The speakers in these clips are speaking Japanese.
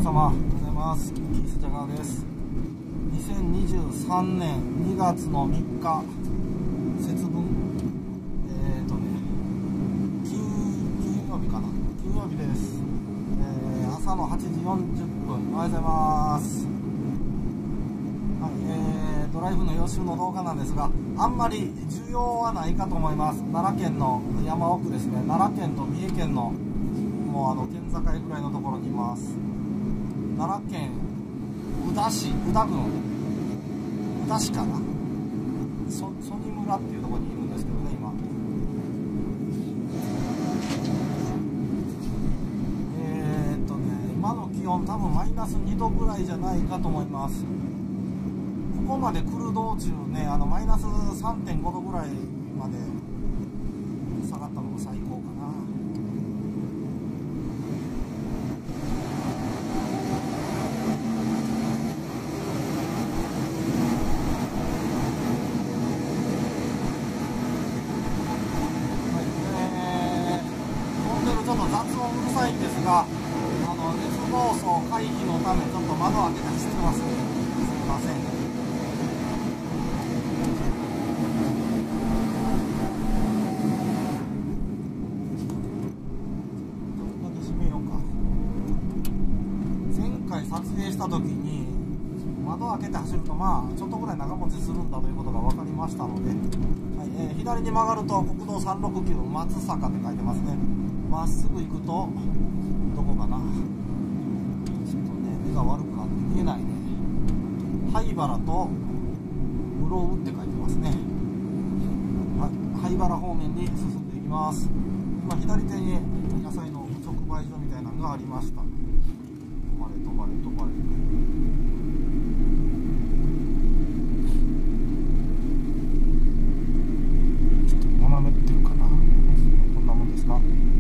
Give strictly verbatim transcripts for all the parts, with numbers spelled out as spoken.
様おはようございます。キースジャガーです。にせんにじゅうさんねんにがつのみっか節分、えーとね金金曜日かな金曜日です。えー、朝のはちじよんじゅっぷん。おはようございます。はい、えー、ドライブの予習の動画なんですが、あんまり需要はないかと思います。奈良県の山奥ですね。奈良県と三重県のもうあの県境ぐらいのところにいます。奈良県宇陀市、宇陀郡、宇陀市かな、そ曽爾村っていうところにいるんですけどね、今。えーっとね、今の気温多分マイナスにどぐらいじゃないかと思います。ここまで来る道中ね、あのマイナス さんてんごどぐらいまで下がったのが最高かな。ちょっと雑音うるさいんですが、あの熱暴走回避のためちょっと窓を開けて走ってます。すみません。ちょっとだけ閉めようか。前回撮影した時に窓を開けて走るとまあちょっとぐらい長持ちするんだということが分かりましたので、はい、えー、左に曲がると国道さんろくきゅう松坂って書いてますね。まっすぐ行くとどこかな、ちょっとね目が悪くなって見えないね。灰原と室生って書いてますね。はい、灰原方面に進んでいきます。今左手に野菜の直売所みたいなのがありました。止まれ止まれ止まれ。ちょっと斜めってるかな、こんなもんですか。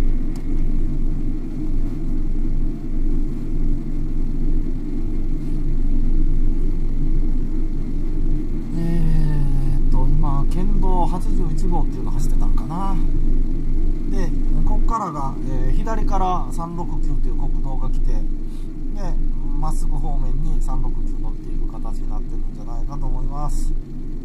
県道はちじゅういちごうっていうの走ってたんかな。でここからが、えー、左からさんろくきゅうという国道が来て、でまっすぐ方面にさんろくきゅう伸びていく形になってるんじゃないかと思います。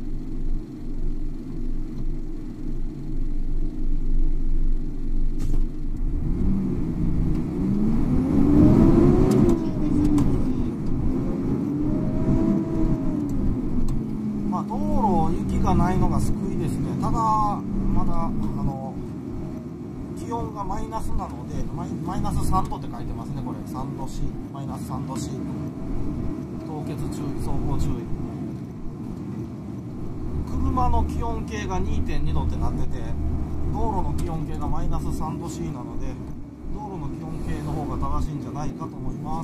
雪がないのが救いですね。ただまだあの気温がマイナスなので、マイ、マイナスさんどって書いてますね。これさんどし、マイナスさんどし、凍結注意、走行注意。車の気温計が にてんにどってなってて、道路の気温計がマイナスさんど C なので、道路の気温計の方が正しいんじゃないかと思います。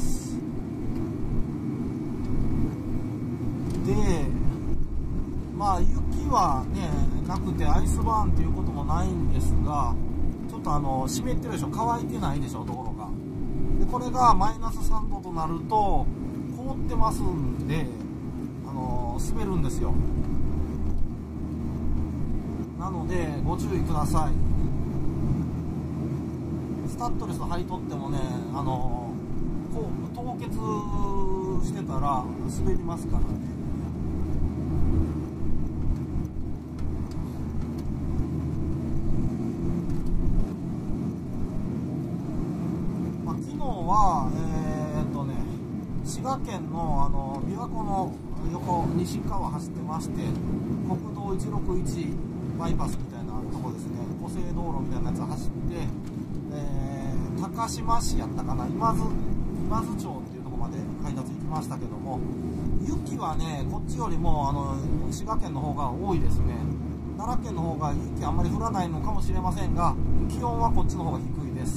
でまあ雪はねなくてアイスバーンっていうこともないんですが、ちょっとあの湿ってるでしょ、乾いてないでしょ道路が。でこれがマイナスさんどとなると凍ってますんで、あの滑るんですよ。なのでご注意ください。スタッドレス履いとってもね、あのこう凍結してたら滑りますからね。はえー、っとね滋賀県のあの琵琶湖の横西側走ってまして、国道いちろくいちバイパスみたいなとこですね、湖西道路みたいなやつ走って、えー、高島市やったかな、今津今津町っていうところまで配達行きましたけども、雪はねこっちよりもあの滋賀県の方が多いですね。奈良県の方が雪あんまり降らないのかもしれませんが、気温はこっちの方が低いです。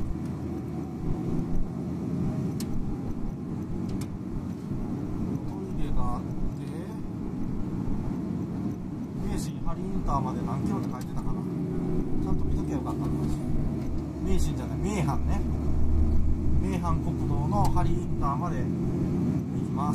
ハリインターまで何キロって書いてたかな、ちゃんと見ときゃよかったんだ。名神じゃない、名阪ね、名阪国道のハリインターまで行きます。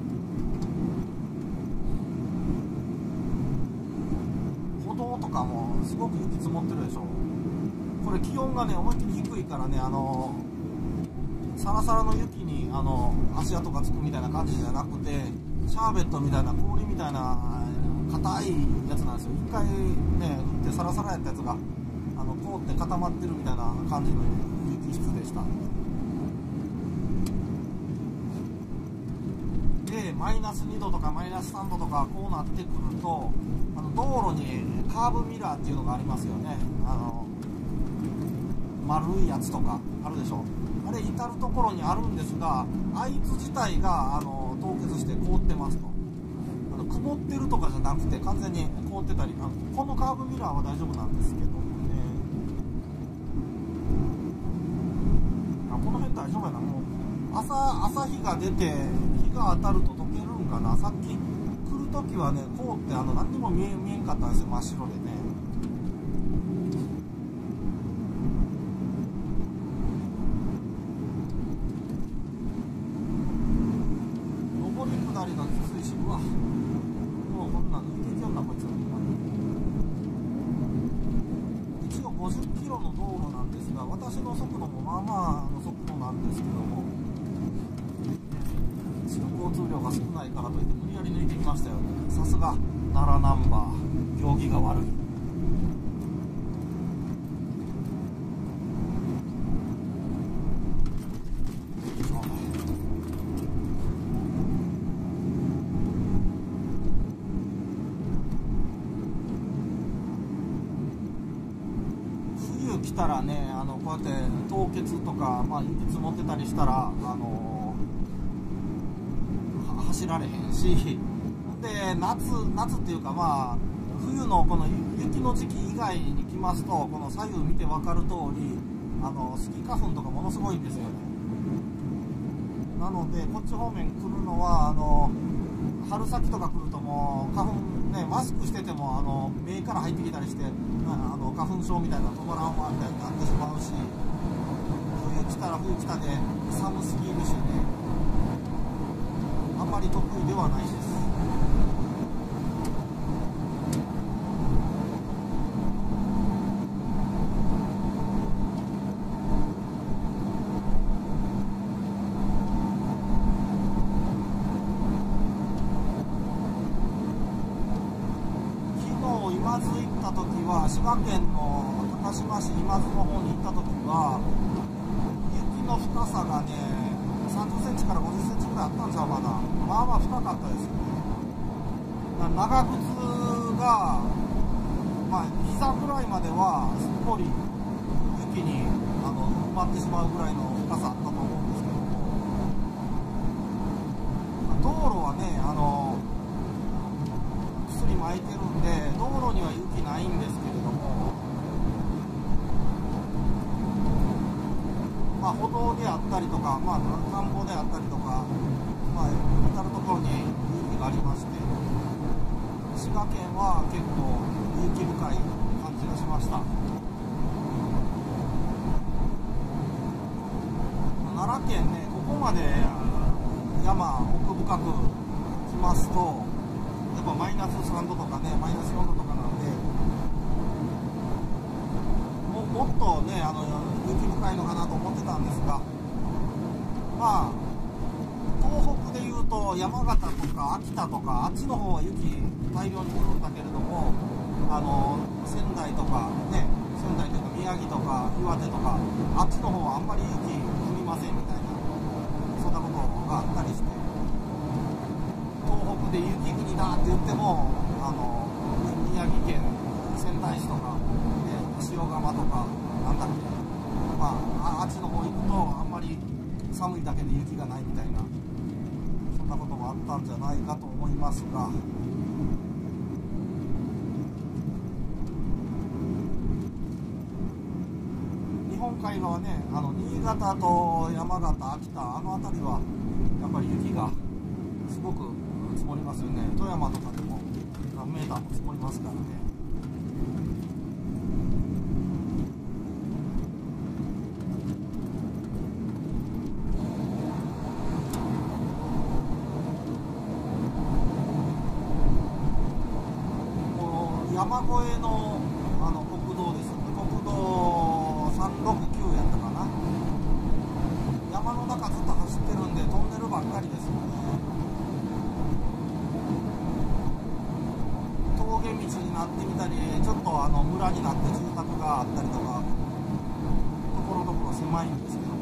歩道とかもすごく雪積もってるでしょ。これ気温がね思いっきり低いからね、あのサラサラの雪にあの足跡がつくみたいな感じじゃなくて、シャーベットみたいな氷みたいな硬いやつなんですよ。一回ね降ってサラサラやったやつがあの凍って固まってるみたいな感じの雪質でした。でマイナスにどとかマイナスさんどとかこうなってくると、あの道路にカーブミラーっていうのがありますよね。あの丸いやつとかあるでしょ。あれ至る所にあるんですが、あいつ自体があの凍結して凍ってますと。あの曇ってるとかじゃなくて完全に凍ってたり、あのこのカーブミラーは大丈夫なんですけどね。あこの辺大丈夫やな。もう朝朝日が出て日が当たると溶けるんかな。さっき来る時はね凍ってあの何にも見え見えんかったんですよ、真っ白でね。下りがきついし、うわもうこんなん抜いていけんなこいつ。一応ごじゅっキロの道路なんですが、私の速度もまあまあの速度なんですけども、一応交通量が少ないからといって無理やり抜いてきましたよ。さすが奈良ナンバー、行儀が悪い。来たらね、あのこうやって凍結とか、まあ、雪積もってたりしたら、あのー、走られへんし、で夏夏っていうか、まあ、冬のこの雪の時期以外に来ますと、この左右見て分かる通り、あのスギ花粉とかものすごいんですよね。なのでこっち方面来るのは、あの春先とか来るともう花粉ね、マスクしててもあの目から入ってきたりして、あの花粉症みたいな止まらんわみたいになってしまうし、冬来たら冬来たで寒すぎるしね、あんまり得意ではないです。今津行った時は、滋賀県の高島市今津の方に行った時は、雪の深さがねさんじゅっセンチからごじゅっセンチぐらいあったんちゃうかな。まあまあ深かったですよね。長靴が、まあ、膝ぐらいまではすっぽり雪にあの埋まってしまうぐらいの深さあったと思うんですけども、道路はねあの薬巻いてるんで道路には雪ないんですけれども、まあ、歩道であったりとか、まあ、田んぼであったりとか、まあ、至る所に雪がありまして、滋賀県は結構雪深い感じがしました。奈良県ね、ここまで山奥深く来ますとやっぱマイナスさんどとかね、マイナスよんどとかなんで、も, もっとねあの雪深いのかなと思ってたんですが、まあ東北でいうと山形とか秋田とかあっちの方は雪大量に降るんだけれども、あの仙台とかね、仙台というか宮城とか岩手とかあっちの方はあんまり雪降りませんみたいな、そんなことがあったりして、東北で雪国だって言っても、あの宮城県仙台市とか、ね、塩釜とかなんだっけ、まあ、あっちの方行くとあんまり寒いだけで雪がないみたいな、そんなこともあったんじゃないかと思いますが、日本海側ね、あの新潟と山形、秋田、あの辺りはやっぱり雪がすごく積もりますよね。富山とかでも何メーターも積もりますからね。山越えの、あの国道です。国道さんろくきゅうやったかな。山のがりですよね。峠道になってみたり、ちょっとあの村になって住宅があったりとか、ところどころ狭いんですけど、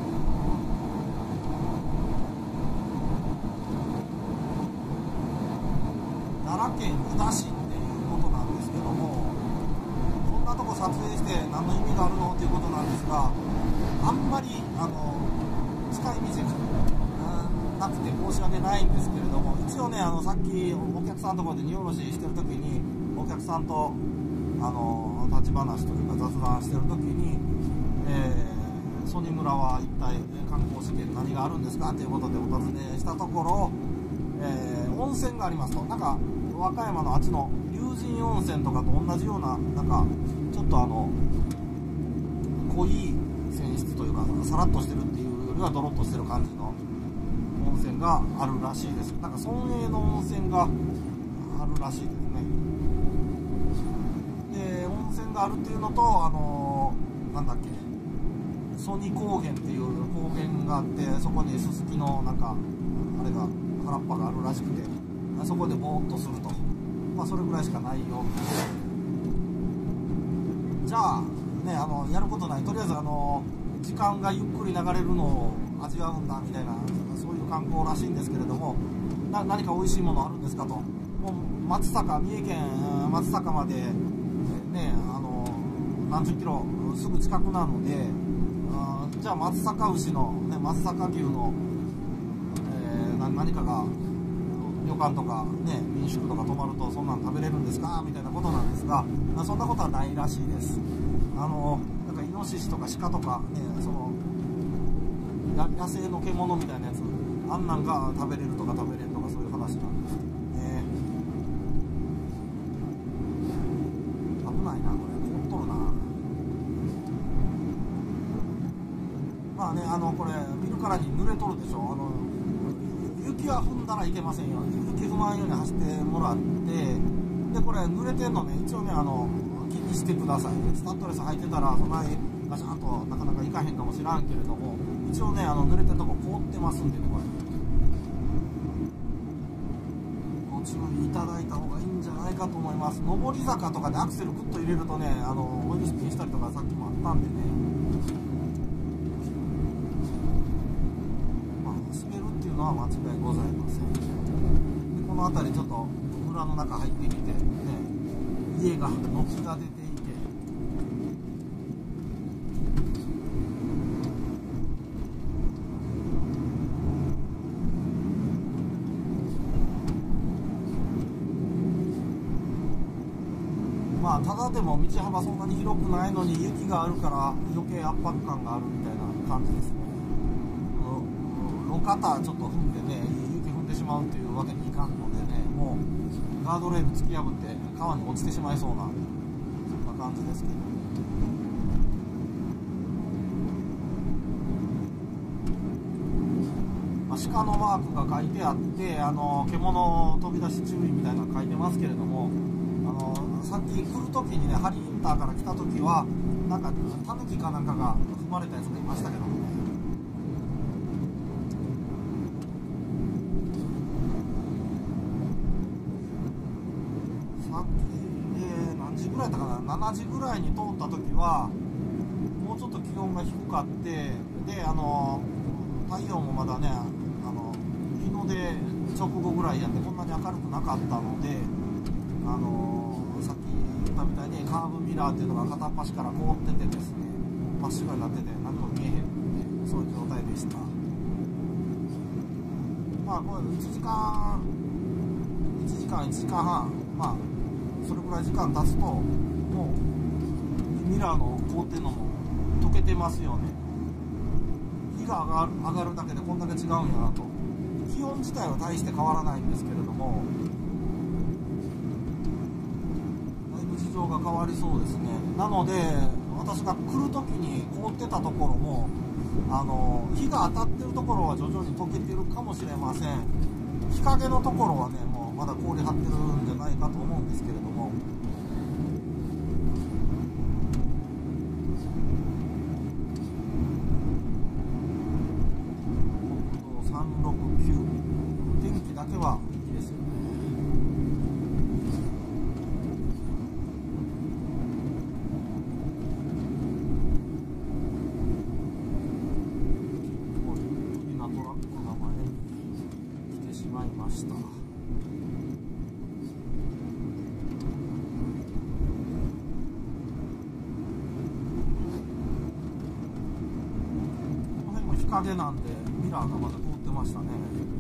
奈良県宇陀市っていうことなんですけども、こんなとこ撮影して何の意味があるのっていうことなんですが、あんまりあの近い道がなくて申し訳ないんですけれども、一応ね、あのさっきお客さんのところで荷下ろししてる時にお客さんとあの立ち話というか雑談してる時に、えー、曽爾村は一体観光資源何があるんですかということでお尋ねしたところ、えー、温泉がありますと。なんか和歌山のあっちの龍神温泉とかと同じような、なんかちょっとあの濃い泉質というかさらっとしてるっていうよりはドロッとしてる感じの温泉があるらしいです。なんか村営の温泉があるらしいですね。で、温泉があるっていうのと、あのー、なんだっけ、曽爾高原っていう高原があって、そこにすすきのなんかあれが原っぱがあるらしくて、そこでぼーっとすると、まあそれぐらいしかないよ。じゃあね、あのやることない、とりあえずあの時間がゆっくり流れるのを味わうんだみたいな、そういう観光らしいんですけれども、な何か美味しいものあるんですかと。もう松阪、三重県松阪までね、あの何十キロすぐ近くなので、あじゃあ松阪牛の、ね、松阪牛の、えー、何かが旅館とかね、民宿とか泊まるとそんなん食べれるんですかみたいなことなんですが、そんなことはないらしいです。あのなんかイノシシとか鹿とかね、その野生の獣みたいなやつ、あんなんが食べれるとか食べれんとか、そういう話なんですね。危ないなこれ、凍っとるな。まあね、あのこれ見るからに濡れとるでしょ。あの雪は踏んだらいけませんよ。雪踏まんように走ってもらって、でこれ濡れてんのね、一応ね、あの気にしてください。スタッドレス履いてたらそんなにガシャンとなかなかいかへんかもしらんけれども、一応ね、あの濡れてるとこ凍ってますんでね、これご注意いただいた方がいいんじゃないかと思います。上り坂とかでアクセルグッと入れるとね、あのオイルスピンしたりとかさっきもあったんでね、まあ滑るっていうのは間違いございません。でこの辺りちょっと村の中入ってみてね、家が軒が出ていて、まあただでも道幅そんなに広くないのに雪があるから余計圧迫感があるみたいな感じですね。路肩ちょっと踏んでね、雪踏んでしまうというわけにいかんのでね、もうガードレール突き破って川に落ちてしまいそうな、そんな感じですけど。まあ、鹿のマークが書いてあって、あの獣飛び出し注意みたいなの書いてますけれども、あのさっき来る時にね、ハリーインターから来た時はなんかタヌキかなんかが踏まれたやつがいましたけどもね。さっき、えー、何時ぐらいだったかな、ななじぐらいに通った時はもうちょっと気温が低かって、であの太陽もまだね、あの日の出直後ぐらいやってこんなに明るくなかったので、あのさっき言ったみたいにカーブミラーっていうのが片っ端から凍っててですね、真っ白になってて何も見えへんっていう、そういう状態でした。まあこれいちじかんいちじかんいちじかんはん、まあそれぐらい時間経つともうミラーの凍ってるのも溶けてますよね。日が上がる、上がるだけでこんだけ違うんやなと。気温自体は大して変わらないんですけれども、だいぶ事情が変わりそうですね。なので私が来る時に凍ってたところも、あの日が当たってるところは徐々に溶けてるかもしれません。日陰のところはね、もうまだ氷張ってるんじゃないかと思うんですけれども、北道山んろくきゅう、天気だけはいいですよね。大きなトラックが前に来てしまいました。日陰なんでミラーがまだ通ってましたね。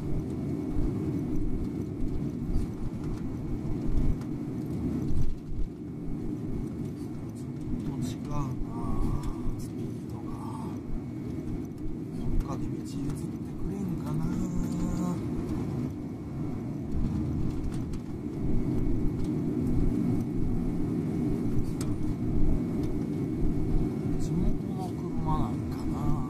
ちょっと違うなスピードが。どっかで道譲ってくれんかな。地元の車なんかな。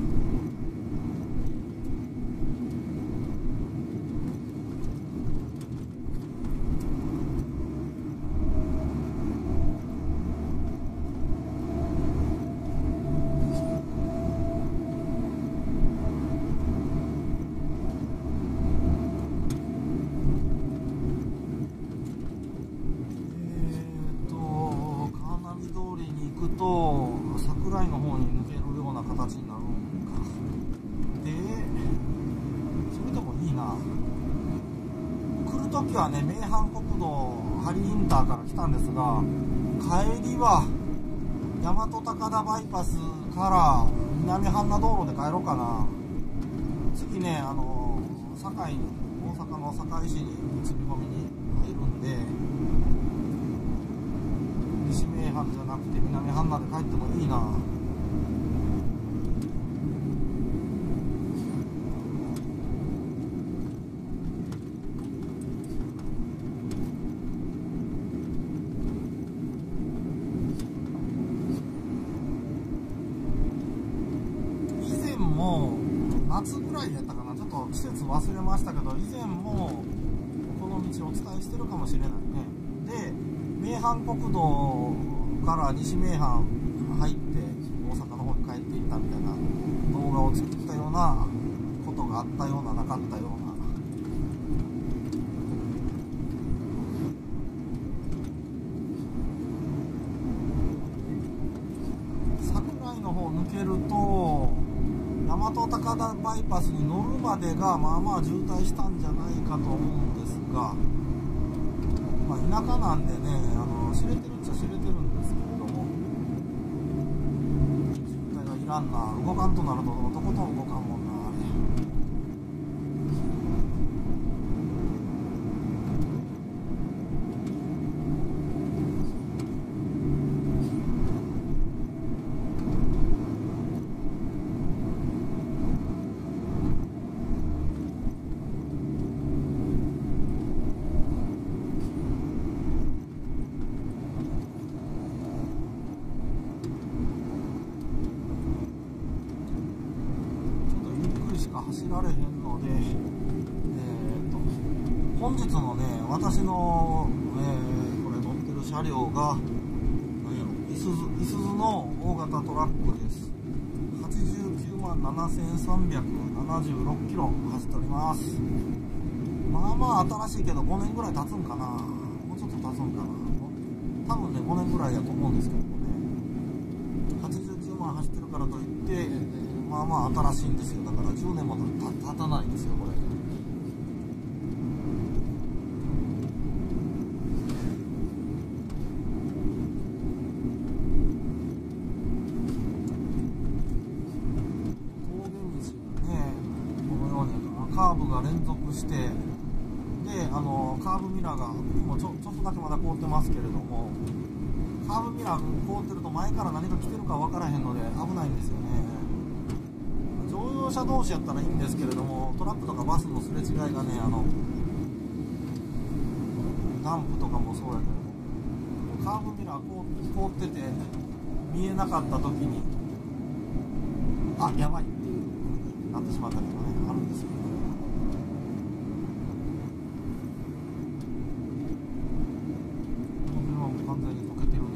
と桜井の方に抜けるような形になるんか。でそれでもいいな。来る時はね名阪国道針インターから来たんですが、帰りは大和高田バイパスから南阪奈道路で帰ろうかな。次ねあの堺に大阪の堺市に積み込みに入るんで、西名阪じゃなくて南阪まで帰ってもいいな。以前も夏ぐらいやったかな、ちょっと季節忘れましたけど、以前もこの道をお伝えしてるかもしれないね。で名阪国道から西名阪入って大阪の方に帰っていったみたいな動画を作ったようなことがあったようななかったような。桜井の方抜けると大和高田バイパスに乗るまでがまあまあ渋滞したんじゃないかと思うんですが、まあ、田舎なんでね、あの知れてるっちゃ知れてるんですけれども、渋滞がいらんな。動かんとなるととことん動かんもんなあれ。走られへんので、えー、と本日のね私の、えー、これ乗ってる車両が何やろ、いすゞいすゞの大型トラックです。はちじゅうきゅうまんななせんさんびゃくななじゅうろっキロ走っております。まあまあ新しいけどごねんぐらい経つんかな、もうちょっと経つんかな、多分ねごねんぐらいやと思うんですけどもね、はちじゅうきゅうまん走ってるからといって、えーまあまあ新しいんですよ。だからじゅうねんも経たないんですよこれ。峠道がねこのようにカーブが連続して、であのカーブミラーがもうちょ、ちょっとだけまだ凍ってますけれども、カーブミラー凍ってると前から何が来てるか分からへんので危ないんですよね。乗用車同士やったらいいんですけれども、トラックとかバスのすれ違いがね、あのダンプとかもそうやけど、カーブミラー凍ってて見えなかった時にあやばいっていうなってしまったりとかねあるんですよね。この車も完全に溶けてるね。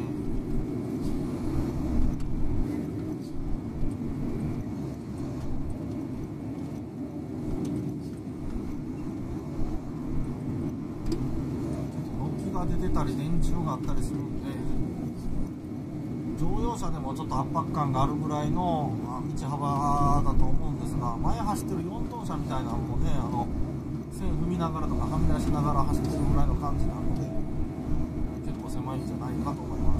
出てたり電柱があったりするんで、乗用車でもちょっと圧迫感があるぐらいの道幅だと思うんですが、前走ってるよんトン車みたいなのもね、あの線踏みながらとかはみ出しながら走ってるぐらいの感じなので、結構狭いんじゃないかと思います。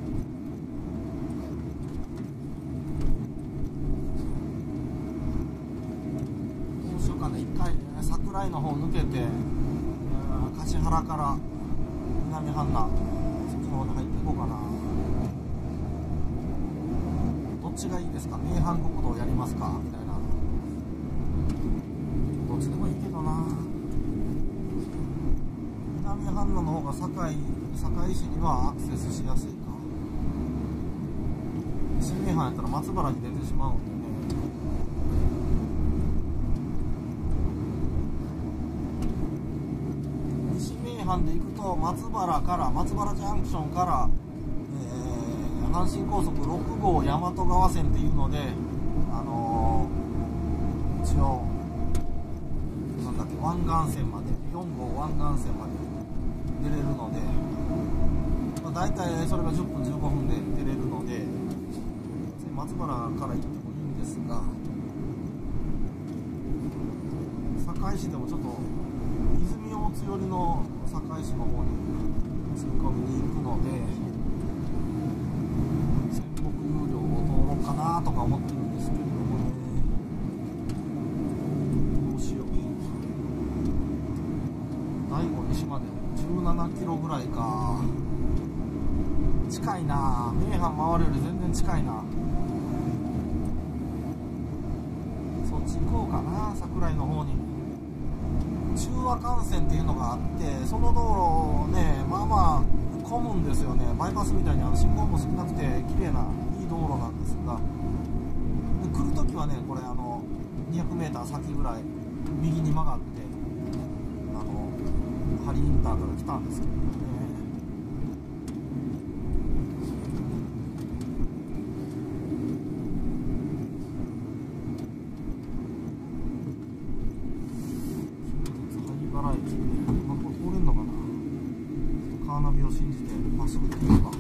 どうしようかね、一回桜井の方抜けて橿原から南半名そっちの方に入っていこうかな。どっちがいいですか、名阪国道やりますかみたいな。どっちでもいいけどな。南半名の方が堺堺市にはアクセスしやすいか。新名阪やったら松原に出てしまうんでね。西名阪で行くと松原から松原ジャンクションから、えー、阪神高速ろくごう大和川線っていうので、あのー、一応なんだっけ湾岸線までよんごう湾岸線まで出れるので、まあ、大体それがじゅっぷんじゅうごふんで出れるので、松原から行ってもいいんですが、堺市でもちょっと泉大津寄りの堺市の方に積み込みに行くので、仙北有料を通ろうかなとか思ってるんですけれどもね。どうしよう。大子西までじゅうななキロぐらいか。近いな。名阪回るより全然近いな。そっち行こうかな、桜井の方に。中和幹線っていうのがあって、その道路ね、まあまあ混むんですよね。バイパスみたいにあの信号も少なくて綺麗ないい道路なんですが、で来るときはね、これあのにひゃくメーター先ぐらい右に曲がって、あのハリインターから来たんですけどね。まあ、これ通れんのかな。カーナビを信じてまっすぐ行ってみようか。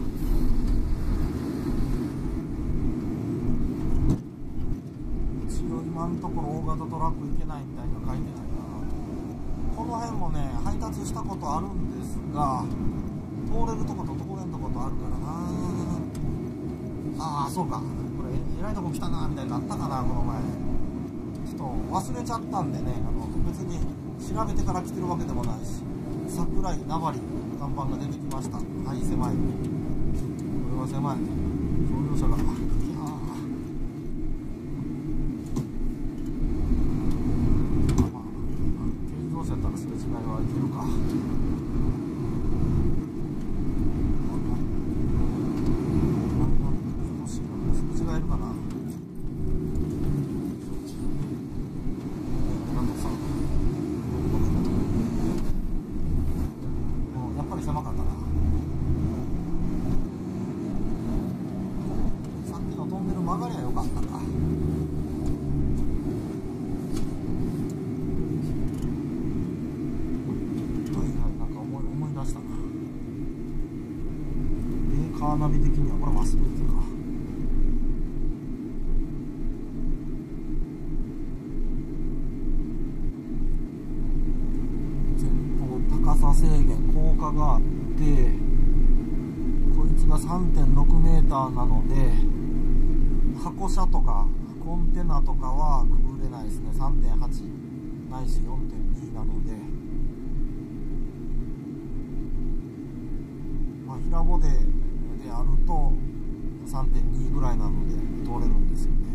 一応今のところ大型トラック行けないみたいには書いてないな。この辺もね配達したことあるんですが、通れるとこと通れんとことあるからな。ああそうか、これえらいとこ来たなみたいになったかな、この前。ちょっと忘れちゃったんでね、あの別に調べてから来てるわけでもないし、桜井名張看板が出てきました。はい、狭い。これは狭い。乗用車が。いやー。まあ、軽自動車やったらすれ違いはいけるか。すれ違えるかな。狭かったな。さっきのトンネル曲がりゃよかったか。はいはい、なんか思い思い出したな。で、カーナビ的にはこれまっすぐ行くか。高さ制限高架があって、こいつが さんてんろくメーターなので、箱車とかコンテナとかはくぐれないですね。 さんてんはち ないし よんてんに なので、まあ平ボデであると さんてんに ぐらいなので通れるんですよね。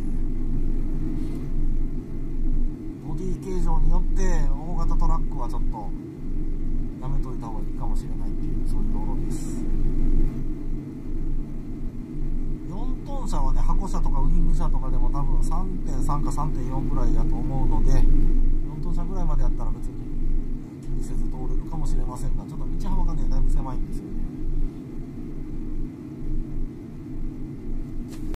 ボディ形状によって大型トラックはちょっとやめといた方がいいかもしれないっていう、そういう道路です。よんトン車はね、箱車とかウイング車とかでも多分 さんてんさん か さんてんよん ぐらいだと思うので、よんトン車ぐらいまでやったら別に気にせず通れるかもしれませんが、ちょっと道幅がねだいぶ狭いんですよね。